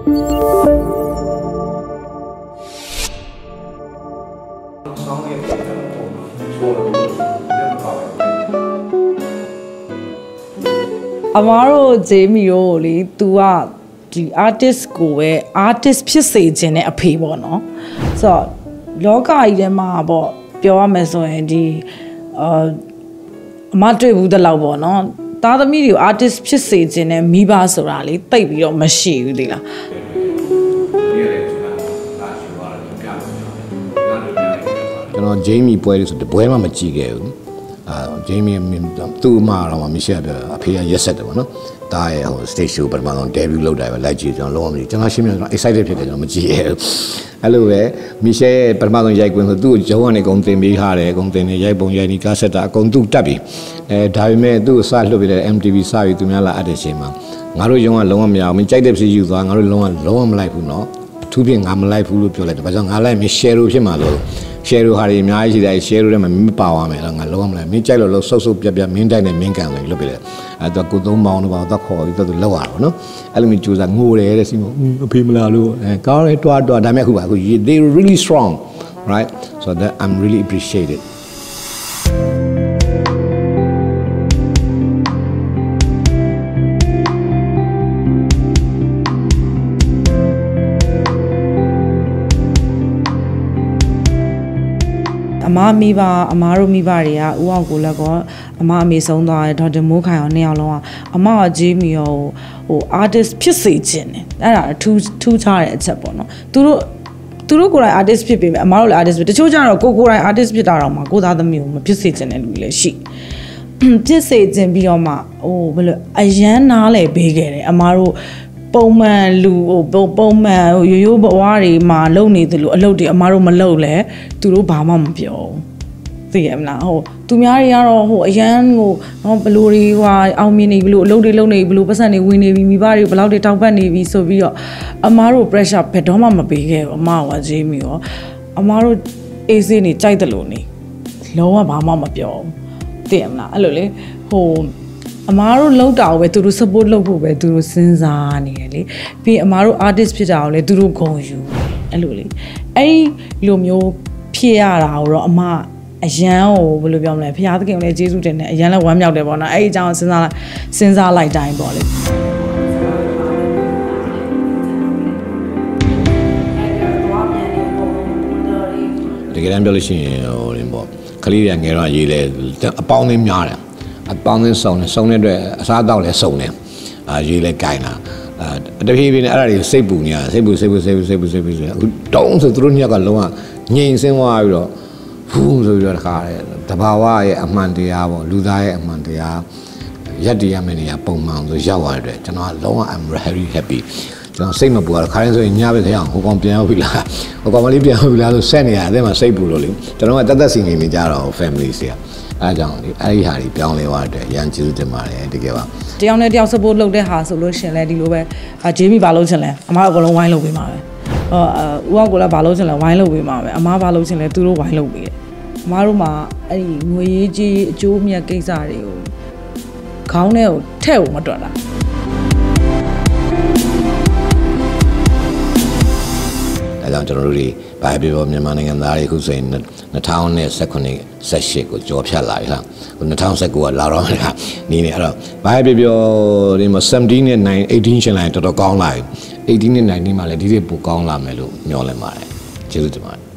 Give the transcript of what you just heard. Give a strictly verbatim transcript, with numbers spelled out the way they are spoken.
အမားတို့ဂျေမီတို့လေ तू ကဒီ artist ကိုပဲ artist ဖြစ်စေခြင်းနဲ့အဖေပေါ့နော်ဆိုတော့လောကကြီးထဲမှာပေါ့ပြောရမယ်ဆိုရင်ဒီအာအမတွေ့ဘူးတဲ့လောက်ပေါ့နော်သားသမီးတွေကို artist ဖြစ်စေခြင်းနဲ့မိဘဆိုတာလေတိတ်ပြီးတော့မရှိဘူးလေလားကျွန်တော်ဂျေမီပွဲလို့ဆိုတပွဲမှမကြည့်ခဲ့ဘူးအာဂျေမီသူ့အမတော့မရှက်ပြအဖေကရက်ဆက်တယ်ပေါ့နော်တားရဲ့ဟို stage show ပထမဆုံး debut လုပ်တာပဲလိုက်ကြည့်ကျွန်တော်လုံးဝမကြည့်ကျွန်တော်ရှင်းပြကျွန်တော် excited ဖြစ်တယ်ကျွန်တော်မကြည့်ရဘူးအဲ့လိုပဲမီရှယ်ရဲ့ပထမဆုံးရိုက်ကွင်းဆိုသူ့ကိုဂျုံကနေဂုံတင်ပေးထားတယ်ဂုံတင်နေရိုက်ပုံရိုက်နီကားဆက်တာအကုန်သူ့တက်ပြီအဲဒါပေမဲ့သူ့ကိုစလွှတ်ပြီးတဲ့ M T V စပြီးသူများလာအပ်တဲ့ချိန်မှာငါတို့ရုံကလုံးဝမရအောင်မကြိုက်တဲ့ဖြစ်ယူသွားငါတို့လုံးဝလုံးဝမလိုက်ဘူးနော်အထူးဖြင့်ငါမလိုက်ဘူးလို့ပြောလိုက်တယ်ဘာကြောင့်ငါလိုက်မရှယ်လို့ဖြစ်မှာလို့ရှယ်ရိုဟာတွေအများကြီးရှိတယ်ရှယ်ရိုထဲမှာမပါသွားမယ်တော့ငါလုံးဝမလိုက်မင်းကြိုက်လို့လို့ဆုပ်ဆုပ်ပြပြမင်းတိုက်နဲ့မင်းကန်တယ်လို့ပြောတယ်အဲတော့ကိုသုံးပေါင်းတော့တော့ခေါ်ပြီးတော့သူလောက်ရတော့နော်အဲ့လိုမျိုးကြိုးစားငိုတယ်တဲ့စီမအဖေမလာလို့အဲကောင်းတယ်တွားတွားဒါမဲ့ခုပါအခု they really strong right so that I'm really appreciate it အမမိဘအမားတို့မိဘတွေကဦးအောင်ကိုလည်းကောအမအမေဆုံးသွားတယ်ဒေါက်တာမိုးခိုင်အောင်နှစ်ယောက်လုံးကအမကဂျေမီရောဟို artist ဖြစ်စေခြင်းတယ်အဲ့ဒါထူးထူးခြားတဲ့အချက်ပေါ့နော်သူတို့သူတို့ကိုယ်တိုင် artist ဖြစ်ပေမဲ့အမတို့လည်း artist ဖြစ်တချို့ကျတော့ကိုကိုယ်တိုင် artist ဖြစ်တာတော့မှကိုသားသမီးကိုမဖြစ်စေခြင်းတဲ့လူတွေလည်းရှိဖြစ်စေခြင်းပြီးတော့မှဟိုဘယ်လိုအရန်နားလေပေးခဲ့တယ်အမတို့ပုံမှန်လူဟိုပုံမှန်ဟိုရိုးရိုးဘဝတွေမှာလုံနေသလိုအလုပ်တွေအမားတို့မလုပ်လဲသူတို့ဘာမှမပြောဘူးသိရမလားဟိုသူများတွေကတော့ဟိုအရန်ဟိုနော်ဘလူတွေဟိုအောင်မြင်နေဘလူအလုပ်တွေလုပ်နေဘလူပတ်စံတွေဝင်နေပြီမိဘတွေဘလောက်တွေတောက်ပတ်နေပြီဆိုပြီးတော့အမားတို့ pressure ဘယ်တော့မှမပေးခဲ့ဘူးအမားကဂျေမီရောအမားတို့အေးစေးနေကြိုက်တယ်လို့နေလုံးဝဘာမှမပြောဘူးသိရမလားအဲ့လိုလေဟိုအမားတို့လောက်တာကိုပဲသူတို့ support လုပ်ဖို့ပဲသူတို့စဉ်းစားနေတယ်လေပြီးအမားတို့ artist ဖြစ်တာကိုလည်းသူတို့ဂုဏ်ယူအဲ့လိုလေအဲ့ဒီလိုမျိုးဖြစ်ရတာကိုတော့အမအရန်ကိုဘယ်လိုပြောမလဲဖခင်သခင်ကိုလည်းကျေးဇူးတင်တယ်အရန်လည်းဝမ်းမြောက်တယ်ပေါ့နော်အဲ့ဒီအကြောင်းစဉ်းစားလိုက်စဉ်းစားလိုက်တိုင်းပေါ့လေတကယ်တမ်းပြောလို့ရှိရင်ဟိုရင်ပေါ့ခလေးရငယ်တော့ရေးလဲအပေါင်းအသင်းများတယ်အပေါင်းအသင်းစုံတယ်စုံတဲ့အတွက်အစားအသောက်လည်းစုံတယ်အာရေးလဲကြိုင်တာအဲတဖြည်းဖြည်းနဲ့အဲ့ဒါတွေစိတ်ပူနေရစိတ်ပူစိတ်ပူစိတ်ပူစိတ်ပူစိတ်ပူအခုတုံးဆိုသူတို့ညက်ကလုံးဝငြိမ်စင်းသွားပြီးတော့ဖူးဆိုပြီးတော့တခါတယ်တဘာဝရဲ့အမှန်တရားပေါ့လူသားရဲ့အမှန်တရားရက်တည်ရမယ့်နေရာပုံမှန်ဆိုရောက်သွားတဲ့အတွက်ကျွန်တော်ကလုံးဝ I'm very happy ကျွန်တော်စိတ်မပူတော့ခါရင်ဆိုရင်ညပဲခရအောင်ဟိုကောင်ပြန်ရောက်ပြီလားဟိုကောင်မလေးပြန်ရောက်ပြီလားဆိုဆက်နေရအဲ့မှာစိတ်ပူလို့လေကျွန်တော်ကတက်တက်စီနေနေကြတော့ family တွေကအဲကြောင့်လေအဲ့ဒီဟာတွေပြောင်းလဲသွားတဲ့ရန်ကျေးဇူးတင်ပါတယ်တကယ်ပါတယောက်နဲ့တယောက် support လုပ်တဲ့ဟာဆိုလို့ရှင်လဲဒီလိုပဲဂျေမီဘာလုပ်ချင်လဲအမအကုန်လုံးဝိုင်းလုပ်ပေးမှာပဲဟောဦးအောင်ကိုလည်းဘာလုပ်ချင်လဲဝိုင်းလုပ်ပေးမှာပဲအမဘာလုပ်ချင်လဲသူတို့ဝိုင်းလုပ်ပေးတယ်အမတို့မှာအဲ့ဒီငွေရေးကြီးအကျိုးမြတ်ကိစ္စတွေကိုခေါင်းထဲကိုထည့်ဖို့မတွက်တာအဲကြောင့်ကျွန်တော်တို့တွေဘာပြောပြောမြန်မာနိုင်ငံသားတွေခုဆိုရင်၂၀၁၇ ၁၈ကိုကြော်ဖြတ်လာပြီလား၂၀၁၉ကလာတော့မှနေနေအဲ့တော့ဘာပြောပြောဒီမှာဆယ်ဗန်တီးနဲ့နိုင်အေးတီးရှင်လိုက်တော်တော်ကောင်းလာပြီအေးတီးနဲ့နိုင်တီးမှာလည်းဒီတွေပိုကောင်းလာမယ်လို့မျှော်လင့်ပါတယ်ကျေးဇူးတင်ပါတယ်